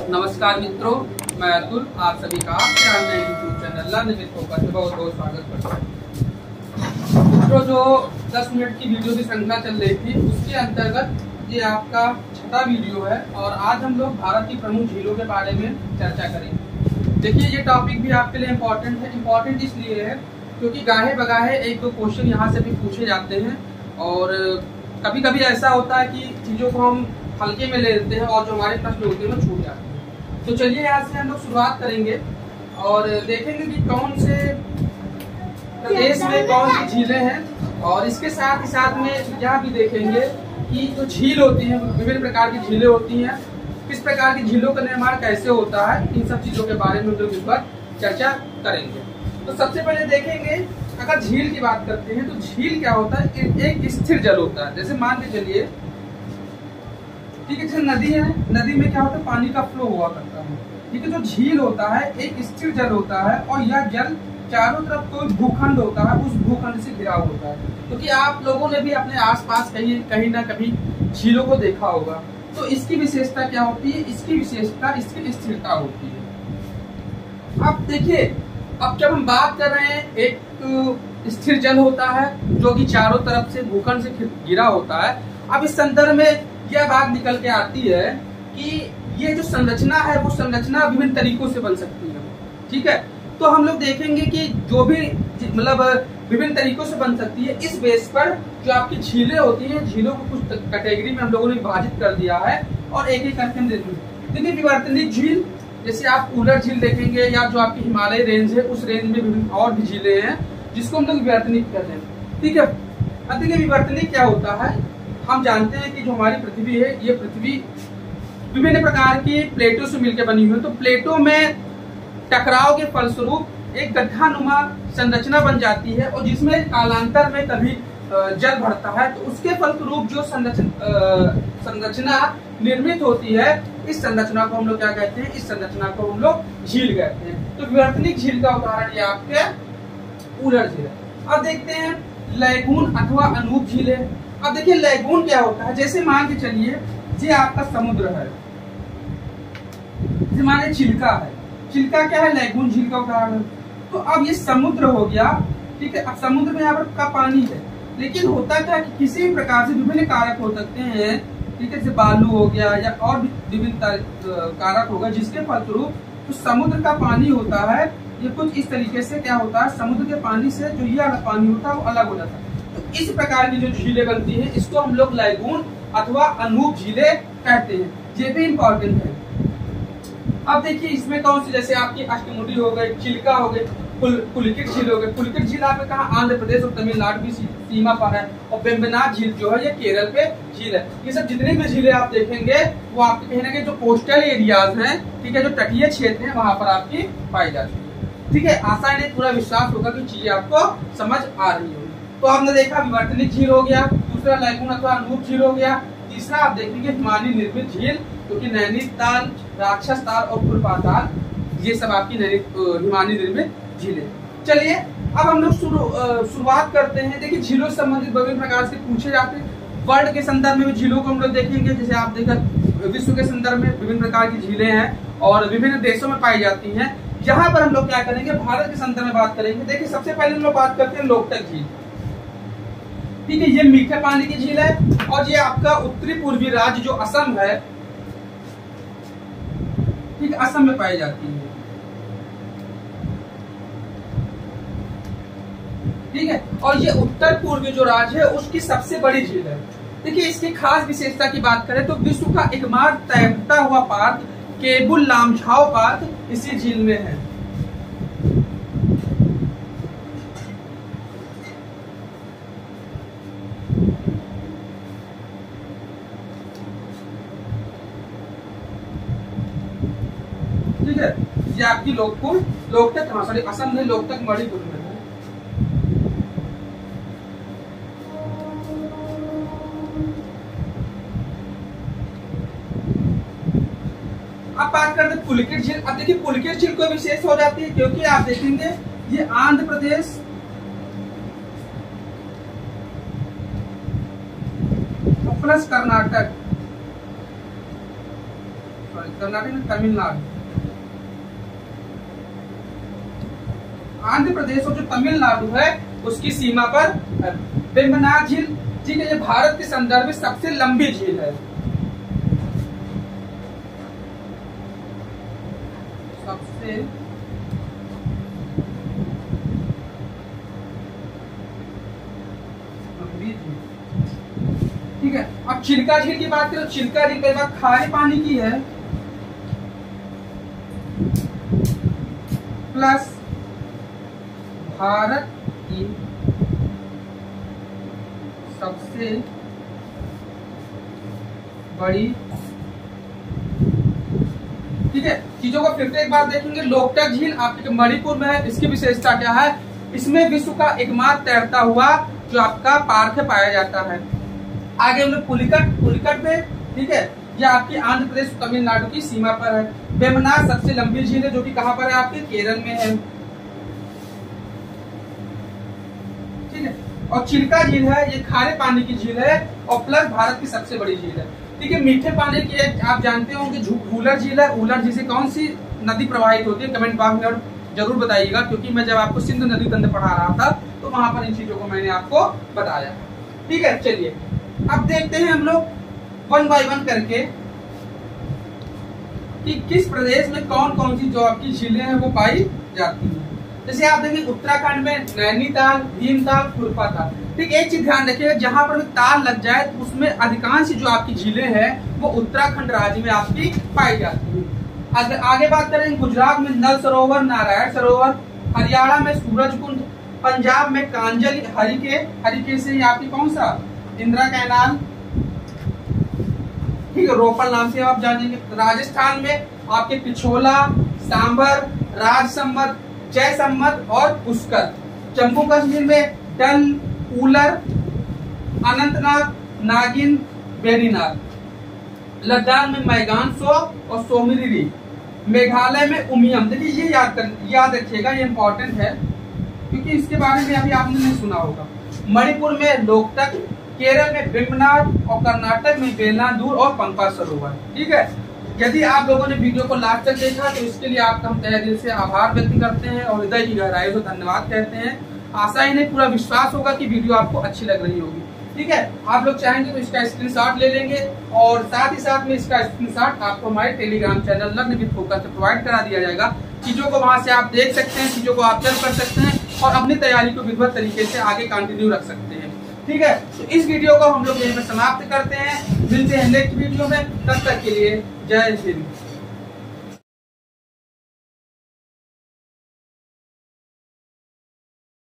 नमस्कार मित्रों, मैं अतुल आप सभी का आपके online YouTube channel learn with focus में बहुत बहुत स्वागत करता हूँ। मित्रों, जो 10 मिनट की वीडियो की श्रृंखला चल रही थी उसके अंतर्गत ये आपका छठा वीडियो है और आज हम लोग भारत की प्रमुख झीलों के बारे में चर्चा करेंगे। देखिए, ये टॉपिक भी आपके लिए इम्पोर्टेंट है। इम्पोर्टेंट इसलिए है क्योंकि गाहे बगाहे एक दो क्वेश्चन यहाँ से भी पूछे जाते हैं और कभी कभी ऐसा होता है कि चीज़ों को हम हल्के में ले लेते हैं और जो हमारे प्रश्न होते हैं वो छूट जाते हैं। तो चलिए यहाँ से हम लोग शुरुआत करेंगे और देखेंगे कि कौन से प्रदेश में कौन सी झीलें हैं और इसके साथ ही साथ में यह भी देखेंगे कि जो झील होती है, विभिन्न प्रकार की झीलें होती हैं, किस प्रकार की झीलों का निर्माण कैसे होता है, इन सब चीजों के बारे में हम लोग इस पर चर्चा करेंगे। तो सबसे पहले देखेंगे, अगर झील की बात करते हैं तो झील क्या होता है? एक स्थिर जल होता है। जैसे मान के चलिए, ठीक है, जैसे नदी है, नदी में क्या होता है? पानी का फ्लो हुआ करता है। ठीक है, जो झील होता है एक स्थिर जल होता है और यह जल चारों तरफ कोई भूखंड होता है, उस भूखंड से घिरा होता है। क्योंकि आप लोगों ने भी अपने आसपास कहीं ना कहीं झीलों को देखा होगा। तो इसकी विशेषता क्या होती है? इसकी विशेषता इसकी स्थिरता होती है। अब देखिए, अब जब हम बात कर रहे हैं, एक स्थिर जल होता है जो कि चारों तरफ से भूखंड से घिरा होता है। अब इस संदर्भ में यह बात निकल के आती है कि ये जो संरचना है वो संरचना विभिन्न तरीकों से बन सकती है। ठीक है, तो हम लोग देखेंगे कि जो भी मतलब विभिन्न तरीकों से बन सकती है, इस बेस पर जो आपकी झीलें होती हैं, झीलों को कुछ कैटेगरी में हम लोगों ने विभाजित कर दिया है और एक एक करके हम देखेंगे। देखिए, विवर्तनिक झील, जैसे आप उलर झील देखेंगे या जो आपकी हिमालय रेंज है उस रेंज में विभिन्न और भी झीलें हैं जिसको हम लोग विवर्तनिक कहते हैं। ठीक है, अब देखिए विवर्तनिक क्या होता है। हम जानते हैं कि जो हमारी पृथ्वी है, ये पृथ्वी विभिन्न प्रकार की प्लेटों से मिलकर बनी हुई है। तो प्लेटों में टकराव के फलस्वरूप एक गड्ढानुमा संरचना बन जाती है और जिसमें कालांतर में कभी जल भरता है। तो उसके फलस्वरूप जो संरचना निर्मित होती है, इस संरचना को हम लोग क्या कहते हैं? इस संरचना को हम लोग झील कहते हैं। तो विवर्तनिक झील का उदाहरण ये आपके उलर झील है। अब देखते हैं लैगून अथवा अनूप झील है। अब देखिए, लैगून क्या होता है? जैसे मान के चलिए, ये आपका समुद्र है, जैसे मान चिल्का है। चिल्का क्या है? लैगून झील का उदाहरण है। तो अब ये समुद्र हो गया। ठीक है, अब समुद्र में यहाँ पर का पानी है, लेकिन होता क्या है कि किसी भी प्रकार से विभिन्न कारक हो सकते हैं। ठीक है, जैसे बालू हो गया या और भी विभिन्न कारक होगा, जिसके फलस्वरूप तो समुद्र का पानी होता है, ये कुछ इस तरीके से क्या होता है, समुद्र के पानी से जो ये अलग पानी होता है वो अलग हो जाता है। तो इस प्रकार की जो झीलें बनती हैं, इसको हम लोग लैगून अथवा अनूप झीलें कहते हैं। ये भी इम्पोर्टेंट है। अब देखिए, इसमें कौन सी, जैसे आपकी अष्टमुडी हो गई, चिल्का हो गई, पुलिकिट झील हो गई। पुलिकिट झील आपने कहा आंध्र प्रदेश और तमिलनाडु की सीमा पर है और वेम्बनाड झील जो है ये केरल पे झील है। ये सब जितने भी झीलें आप देखेंगे वो आपके कहीं ना कहीं जो कोस्टल एरियाज हैं, ठीक है, जो तटीय क्षेत्र है, वहां पर आपकी पाई जाती है। ठीक है, आशा नहीं पूरा विश्वास होगा कि चीजें आपको समझ आ रही होगी। तो आपने देखा विवर्तनिक झील हो गया, दूसरा लैगून अथवा अनूप झील हो गया, तीसरा आप देखेंगे हिमालय निर्मित झील, क्योंकि नैनीताल, राक्षस ताल और फुलपाताल, ये सब आपकी हिमालय निर्मित झीलें। चलिए, अब हम लोग शुरुआत करते हैं। देखिए, झीलों से संबंधित विभिन्न प्रकार से पूछे जाते हैं। वर्ल्ड के संदर्भ में भी झीलों को हम लोग देखेंगे। जैसे आप देखा विश्व के संदर्भ में विभिन्न प्रकार की झीलें हैं और विभिन्न देशों में पाई जाती हैं। यहाँ पर हम लोग क्या करेंगे? भारत के संदर्भ में बात करेंगे। देखिए, सबसे पहले हम लोग बात करते हैं लोकटक झील। ठीक है, ये मीठे पानी की झील है और ये आपका उत्तरी पूर्वी राज्य जो असम है, ठीक है, असम में पाई जाती है। ठीक है, और ये उत्तर पूर्वी जो राज्य है उसकी सबसे बड़ी झील है। देखिए, इसकी खास विशेषता की बात करें तो विश्व का एकमात्र तैरता हुआ पार्क केबुल लामझाओ पार्क इसी झील में है। ठीक है, ये आपकी लोकटक, हाँ सॉरी, असम में लोकटक मणिपुर में है। अब बात करते हैं पुलिकिट झील। अब देखिए, पुलिकिट झील को विशेष हो जाती है क्योंकि आप देखेंगे ये आंध्र प्रदेश प्लस कर्नाटक, पर, कर्नाटक में तमिलनाडु। आंध्र प्रदेश और जो तमिलनाडु है उसकी सीमा पर वेम्बनाड झील, ठीक है, ये भारत के संदर्भ में सबसे लंबी झील है। सबसे लंबी झील, ठीक है। अब चिल्का झील की बात करें, चिल्का झील कई बार खारे पानी की है, प्लस भारत की सबसे बड़ी, ठीक है। चीजों को फिर से एक बार देखेंगे। लोकटक झील आपके मणिपुर में है, इसकी विशेषता क्या है? इसमें विश्व का एकमात्र तैरता हुआ जो आपका पार्क है पाया जाता है। आगे हम लोग पुलिकट में, ठीक है, यह आपकी आंध्र प्रदेश तमिलनाडु की सीमा पर है। वेम्बनाड सबसे लंबी झील है जो कि कहां पर है? आपके केरल में है, ठीक है। और चिल्का झील है, ये खारे पानी की झील है और प्लस भारत की सबसे बड़ी झील है, ठीक है। मीठे पानी की एक आप जानते होंगे ऊलर झील है। ऊलर झील से कौन सी नदी प्रवाहित होती है? कमेंट बॉक्स में जरूर बताइएगा, क्योंकि मैं जब आपको सिंधु नदी तंत्र पढ़ा रहा था तो वहां पर इन चीजों को मैंने आपको बताया, ठीक है। चलिए अब देखते हैं हम लोग वन बाय वन करके कि किस प्रदेश में कौन कौन सी जो आपकी झीलें हैं वो पाई जाती हैं। जैसे आप देखेंगे उत्तराखंड में नैनीताल, भीमताल, खुरपा ताल, ठीक। एक चीज ध्यान रखिएगा, जहां पर ताल लग जाए तो उसमें अधिकांश जो आपकी झीलें हैं वो उत्तराखंड राज्य में आपकी पाई जाती है। आगे बात करें, गुजरात में नल सरोवर, नारायण सरोवर, हरियाणा में सूरजकुंड, पंजाब में कांजल, हरिके से ही आपकी कौन सा? इंदिरा कैनाल, ठीक है, रोपड़ नाम से आप जानेंगे। राजस्थान में आपके पिछोला, सांभर, राजसमंद, जयसमंद और पुष्कर। जम्मू कश्मीर में डल, ऊलर, अनंतनाग, नागिन, वेरीनाग। लद्दाख में मैगानसो और सोमिरी। मेघालय में उमियम। देखिए ये याद रखिएगा, ये इंपॉर्टेंट है क्योंकि इसके बारे में अभी आपने नहीं सुना होगा। मणिपुर में लोकटक, केरल में वेम्बनाड और कर्नाटक में वेलांदूर और पंपा सरोवर, ठीक है। यदि आप लोगों ने वीडियो को लास्ट तक देखा तो इसके लिए आपका हम तहे दिल से आभार व्यक्त करते हैं और हृदय की गहराई से धन्यवाद कहते हैं। आशा ही नहीं पूरा विश्वास होगा कि वीडियो आपको अच्छी लग रही होगी, ठीक है। आप लोग चाहेंगे तो इसका स्क्रीनशॉट ले लेंगे और साथ ही साथ में इसका स्क्रीनशॉट आपको हमारे Telegram channel learn with focus से प्रोवाइड करा दिया जाएगा। चीजों को वहां से आप देख सकते हैं, चीजों को आप ऑब्जर्व कर सकते हैं और अपनी तैयारी को विधिवत तरीके से आगे कंटिन्यू रख सकते हैं, ठीक है। तो इस वीडियो को हम लोग यहीं पर समाप्त करते हैं, मिलते हैं नेक्स्ट वीडियो में। तब तक के लिए जय हिंद।